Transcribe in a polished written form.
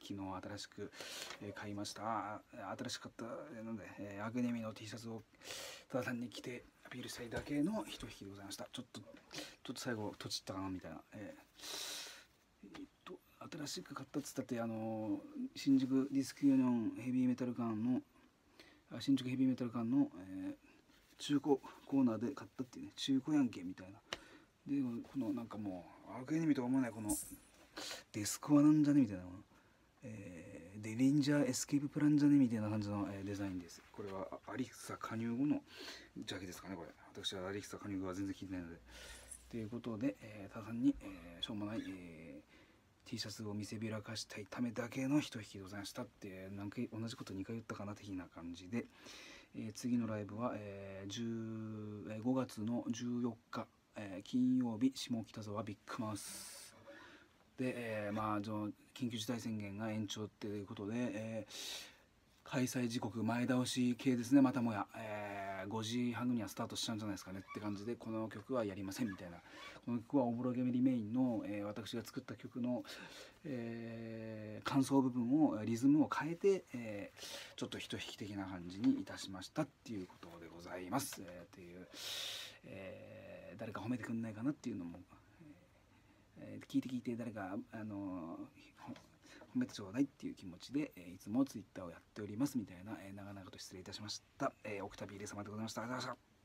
昨日新しく買いました。新しかったので、アグネミの T シャツをただ単に着てアピールしたいだけの一引きでございました。ちょっと最後とちったかなみたいな。新しく買ったっつったって新宿ディスクユニオンヘビーメタル館の新宿ヘビーメタル館の、中古コーナーで買ったっていうね、中古やんけみたいな。でこのなんかもうアグネミとか思わないこのデスクワなんじゃねみたいな、デリンジャーエスケーププランじゃねみたいな感じの、デザインです。これはアリクサ加入後のジャケですかね。これ私はアリクサ加入後は全然聞いてないのでということで、ただ単に、しょうもない、T シャツを見せびらかしたいためだけの一引きでございましたって、何回同じこと2回言ったかな的な感じで、次のライブは、5月の14日、金曜日、下北沢ビッグマウスで、緊急事態宣言が延長っていうことで、開催時刻前倒し系ですね。またもや、5時半にはスタートしちゃうんじゃないですかねって感じで、この曲はやりませんみたいな。この曲はおぼろげメリメインの、私が作った曲の、感想部分をリズムを変えて、ちょっと一引き的な感じにいたしましたっていうことでございます。っていう、誰か褒めてくんないかなっていうのも、聞いて誰か褒めてちょうだいっていう気持ちで、いつもツイッターをやっておりますみたいな、長々と失礼いたしました。オクタビーレ様でございました。ありがとうございました。